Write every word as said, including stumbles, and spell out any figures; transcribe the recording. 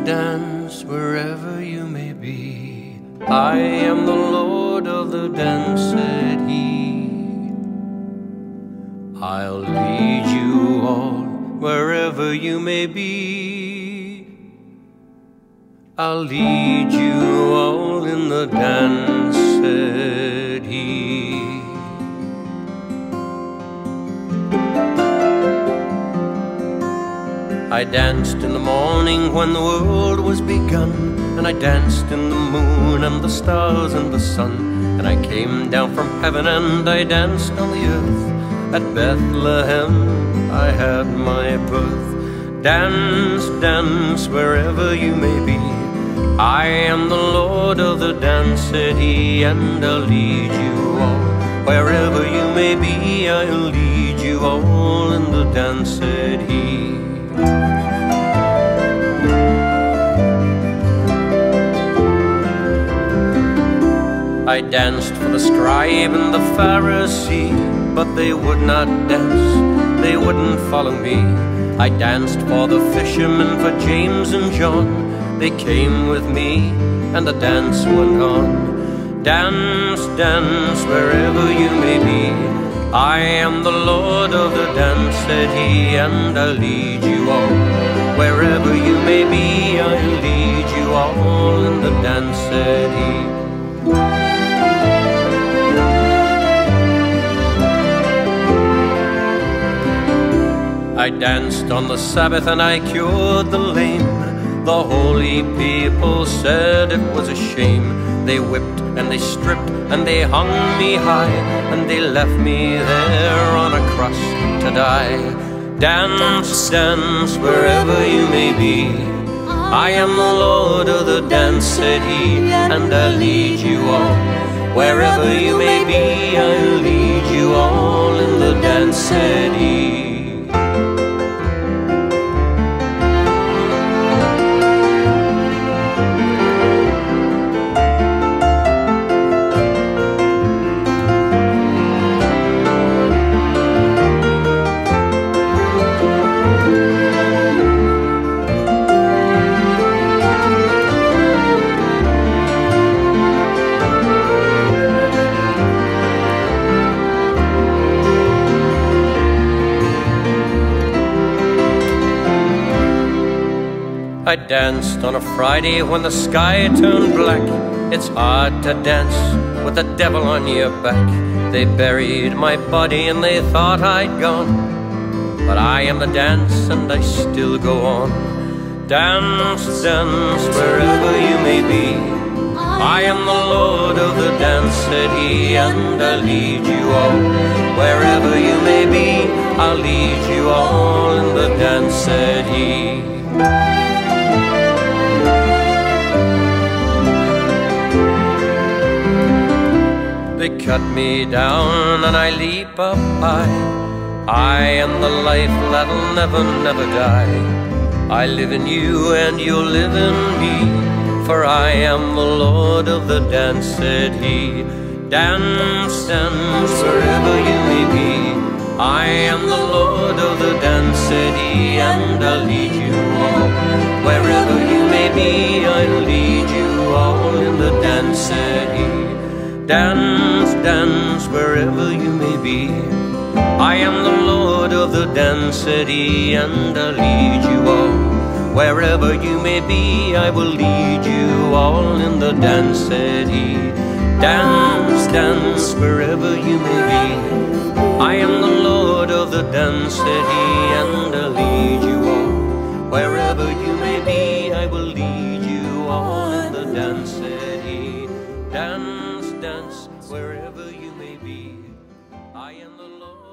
dance wherever you may be. I am the Lord of the dance, said he. I'll lead you all wherever you may be. I'll lead you all in the dance, said he. I danced in the morning when the world was begun, and I danced in the moon and the stars and the sun, and I came down from heaven and I danced on the earth. At Bethlehem I had my birth. Dance, dance wherever you may be. I am the Lord of the dance, said he, and I'll lead you all wherever you may be. I'll lead you all in the dance, said he. I danced for the scribe and the Pharisee, but they would not dance, they wouldn't follow me. I danced for the fishermen, for James and John. They came with me, and the dance went on. Dance, dance wherever you may be. I am the Lord of the dance, said he, and I'll lead you all wherever you may be. I'll lead you all in the dance, said he. I danced on the Sabbath and I cured the lame. The holy people said it was a shame. They whipped and they stripped and they hung me high, and they left me there on a cross to die. Dance, dance wherever you may be. I am the Lord of the dance, said he, and I'll lead you all wherever you may be. I'll lead you all in the dance, said he. I danced on a Friday when the sky turned black. It's hard to dance with the devil on your back. They buried my body and they thought I'd gone, but I am the dance and I still go on. Dance, dance wherever you may be. I am the Lord of the dance, said he, and I'll lead you all wherever you may be. I'll lead you all in the dance, said he. They cut me down and I leap up high. I am the life that'll never, never die. I live in you and you'll live in me, for I am the Lord of the dance, said he. Dance, dance wherever you may be. I am the Lord of the dance, said he, and I'll lead you all wherever you may be. I'll lead you all in the dance, said he. Dance, dance wherever you may be. I am the Lord of the dance, said he, and I'll lead you all wherever you may be. I will lead you all in the dance, said he. Dance, dance wherever you may be. I am the Lord of the dance, said he, and I'll lead you all wherever you may be. I will lead you all in the dance, said he. Dance, dance wherever you may be. I am the Lord.